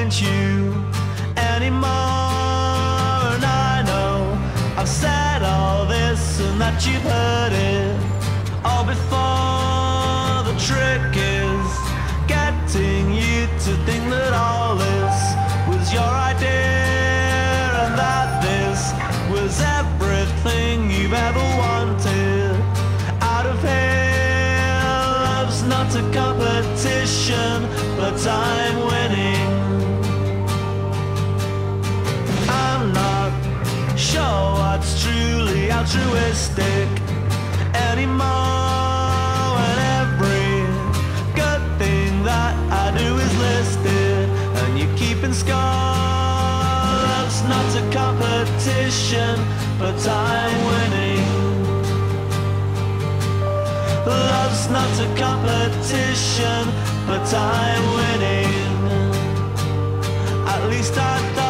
ain't you anymore. And I know I've said all this and that you've heard it all before. The trick is getting you to think that all this was your idea, and that this was everything you've ever wanted out of here. Love's not a competition, but I'm winning. I'm not sure what's truly altruistic anymore, when every good thing that I do is listed and you're keeping score. Love's not a competition, but I'm winning. Love's not a competition, but I'm winning. At least I thought